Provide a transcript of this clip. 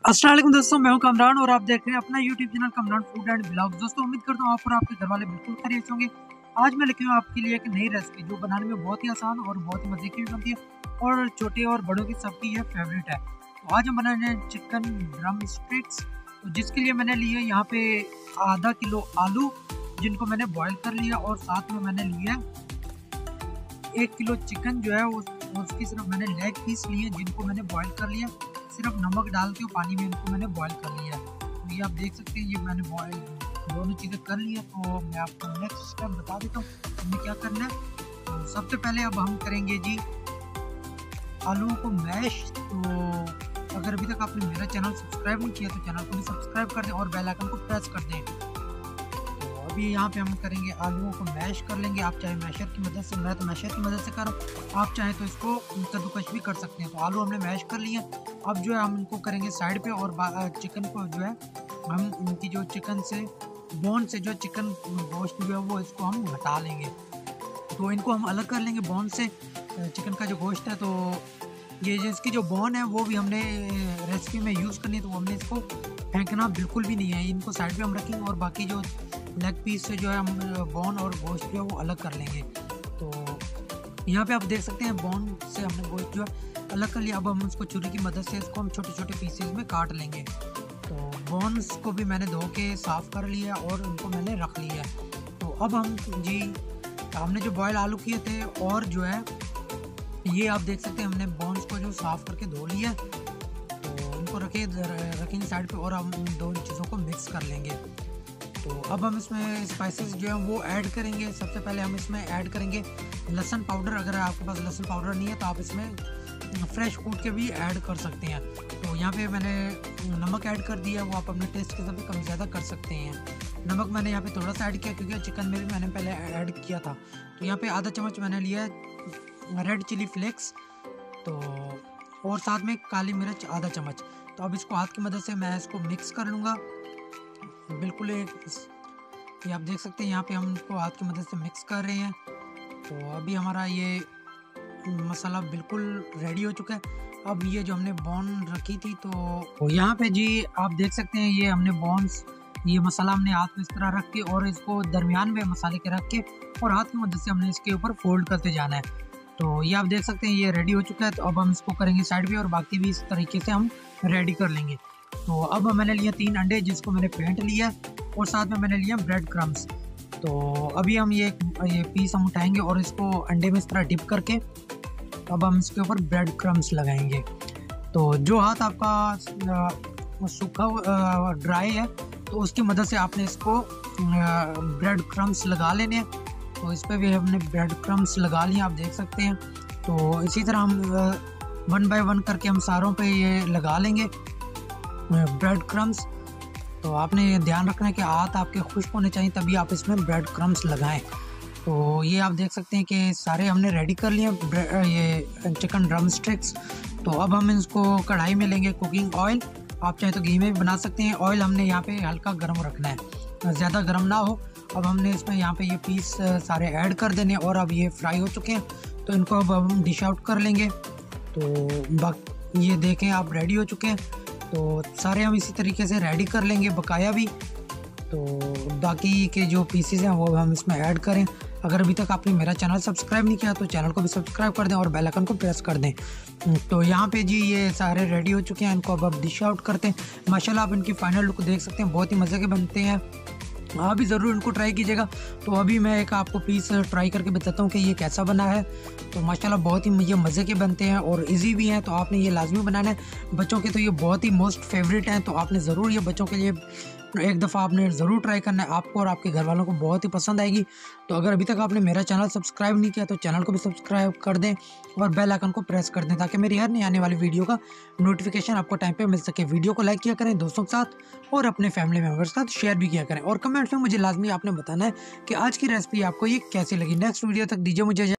अस्सलाम वालेकुम दोस्तों, मैं हूं कमरान और आप देख रहे हैं अपना YouTube channel Kamran food and blogs. दोस्तों उम्मीद करता हूं आप और आपके घर वाले बिल्कुल खैरियत होंगे। आज मैं लेके आया हूं आपके लिए एक नई रेसिपी जो बनाने में बहुत ही आसान और बहुत ही मज़े की भी बनती है और छोटे और बड़ों की सबकी यह फेवरेट है। तो आज हम बनाने हैं चिकन ड्रम स्टिक्स। तो जिसके लिए मैंने लिए यहाँ पे आधा किलो आलू जिनको मैंने बॉयल कर लिया और साथ में मैंने लिया 1 किलो चिकन जो है उसकी सिर्फ मैंने लेग पीस लिए जिनको मैंने बॉयल कर लिया। सिर्फ नमक डाल के पानी में इनको मैंने बॉयल कर लिया। तो ये आप देख सकते हैं, ये मैंने बॉयल दोनों चीज़ें कर लिया। तो मैं आपको नेक्स्ट स्टेप बता देता हूँ हमें क्या करना है। तो सबसे पहले अब हम करेंगे जी आलू को मैश। तो अगर अभी तक आपने मेरा चैनल सब्सक्राइब नहीं किया तो चैनल को भी सब्सक्राइब कर दें और बेल आइकन को प्रेस कर दें। अभी यहाँ पे हम करेंगे आलूओं को मैश कर लेंगे। आप चाहे मैशर की मदद से, मैं तो मैशर की मदद से कर रहा हूँ, आप चाहे तो इसको कद्दूकश भी कर सकते हैं। तो आलू हमने मैश कर लिए। अब जो है हम इनको करेंगे साइड पे और चिकन को जो है हम इनकी जो चिकन से बोन से जो चिकन गोश्त जो है वो इसको हम हटा लेंगे। तो इनको हम अलग कर लेंगे बोन से। चिकन का जो गोश्त है तो ये जो इसकी जो बोन है वो भी हमने रेसिपी में यूज़ करनी है, तो हमने इसको फेंकना बिल्कुल भी नहीं है। इनको साइड पे हम रखेंगे और बाकी जो लेग पीस से जो है हम बोन और गोश्त जो है वो अलग कर लेंगे। तो यहाँ पे आप देख सकते हैं बोन से हमने गोश्त जो है अलग कर लिया। अब हम उसको छुरी की मदद से इसको हम छोटे छोटे पीसेस में काट लेंगे। तो बोन्स को भी मैंने धो के साफ़ कर लिया और उनको मैंने रख लिया। तो अब हम जी हमने जो बॉयल आलू किए थे और जो है ये आप देख सकते हैं हमने बोन्स को जो साफ़ करके धो लिया। तो उनको रखेंगे साइड पे और हम इन दोनों चीज़ों को मिक्स कर लेंगे। तो अब हम इसमें स्पाइसेस जो हैं वो ऐड करेंगे। सबसे पहले हम इसमें ऐड करेंगे लहसुन पाउडर। अगर आपके पास लहसुन पाउडर नहीं है तो आप इसमें फ्रेश कूट के भी ऐड कर सकते हैं। तो यहाँ पे मैंने नमक ऐड कर दिया, वो आप अपने टेस्ट के हिसाब से कम ज़्यादा कर सकते हैं। नमक मैंने यहाँ पे थोड़ा सा ऐड किया क्योंकि चिकन में भी मैंने पहले ऐड किया था। तो यहाँ पे आधा चम्मच मैंने लिया रेड चिली फ्लेक्स, तो और साथ में काली मिर्च आधा चम्मच। तो अब इसको हाथ की मदद से मैं इसको मिक्स कर लूँगा बिल्कुल। ये आप देख सकते हैं यहाँ पे हम इसको हाथ की मदद से मिक्स कर रहे हैं। तो अभी हमारा ये मसाला बिल्कुल रेडी हो चुका है। अब ये जो हमने बोन रखी थी तो यहाँ पे जी आप देख सकते हैं ये हमने बोन्स, ये मसाला हमने हाथ में इस तरह रख के और इसको दरमियान में मसाले के रख के और हाथ की मदद से हमने इसके ऊपर फोल्ड करते जाना है। तो ये आप देख सकते हैं ये रेडी हो चुका है। तो अब हम इसको करेंगे साइड पे और बाकी भी इस तरीके से हम रेडी कर लेंगे। तो अब मैंने लिया 3 अंडे जिसको मैंने फेंट लिया और साथ में मैंने लिया ब्रेड क्रम्स। तो अभी हम ये पीस हम उठाएंगे और इसको अंडे में इस तरह डिप करके अब हम इसके ऊपर ब्रेड क्रम्स लगाएंगे। तो जो हाथ आपका सूखा ड्राई है तो उसकी मदद से आपने इसको ब्रेड क्रम्स लगा लेने हैं। तो इस पर भी हमने ब्रेड क्रम्स लगा लिए, आप देख सकते हैं। तो इसी तरह हम 1 बाय 1 करके हम सारों पे ये लगा लेंगे ब्रेड क्रम्स। तो आपने ये ध्यान रखना है कि हाथ आपके खुश्क होने चाहिए तभी आप इसमें ब्रेड क्रम्स लगाएं। तो ये आप देख सकते हैं कि सारे हमने रेडी कर लिए ये चिकन ड्रम स्टिक्स। तो अब हम इसको कढ़ाई में लेंगे कुकिंग ऑयल। आप चाहे तो घी में भी बना सकते हैं। ऑयल हमने यहाँ पे हल्का गर्म रखना है, ज़्यादा गर्म ना हो। अब हमने इसमें यहाँ पे ये पीस सारे ऐड कर देने और अब ये फ्राई हो चुके हैं तो इनको अब हम डिश आउट कर लेंगे। तो ये देखें आप रेडी हो चुके हैं। तो सारे हम इसी तरीके से रेडी कर लेंगे बकाया भी। तो बाकी के जो पीसेस हैं वो हम इसमें ऐड करें। अगर अभी तक आपने मेरा चैनल सब्सक्राइब नहीं किया तो चैनल को भी सब्सक्राइब कर दें और बेल आइकन को प्रेस कर दें। तो यहाँ पे जी ये सारे रेडी हो चुके हैं, इनको अब डिश आउट करते हैं। माशाल्लाह आप इनकी फाइनल लुक देख सकते हैं, बहुत ही मज़े के बनते हैं। आप भी ज़रूर इनको ट्राई कीजिएगा। तो अभी मैं एक आपको पीस ट्राई करके बताता हूँ कि ये कैसा बना है। तो माशाल्लाह बहुत ही ये मज़े के बनते हैं और इजी भी हैं। तो आपने ये लाजमी बनाना है बच्चों के, तो ये बहुत ही मोस्ट फेवरेट हैं। तो आपने ज़रूर ये बच्चों के लिए एक दफ़ा आपने ज़रूर ट्राई करना है, आपको और आपके घर वालों को बहुत ही पसंद आएगी। तो अगर अभी तक आपने मेरा चैनल सब्सक्राइब नहीं किया तो चैनल को भी सब्सक्राइब कर दें और बेल आइकन को प्रेस कर दें ताकि मेरी हर नई आने वाली वीडियो का नोटिफिकेशन आपको टाइम पे मिल सके। वीडियो को लाइक किया करें दोस्तों के साथ और अपने फैमिली मेम्बर्स के साथ शेयर भी किया करें और कमेंट्स में मुझे लाजमी आपने बताना है कि आज की रेसिपी आपको ये कैसी लगी। नेक्स्ट वीडियो तक दीजिए मुझे।